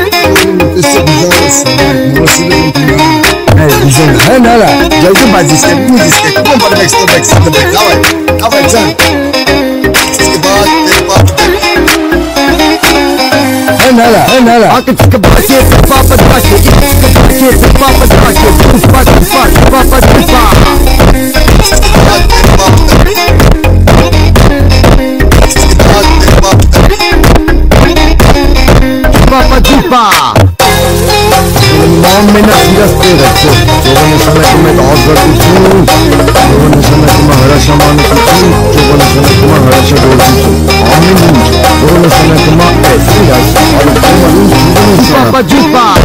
Nada, ya yo más disque, ¿cómo para next to the давай, Джан. Нада. А как кабасе, папа драчи, кабасе, папа драчи, папа драчи. Папа Дипа. Mom में ना serious पे रखो जो बने समय को मैं और कर दूँ जो बने समय को मैं हरा शामान दूँ जो बने समय को मैं हरा शामान दूँ आमीन जो बने समय को मैं ऐसे राज और जो बने समय Papa Jupa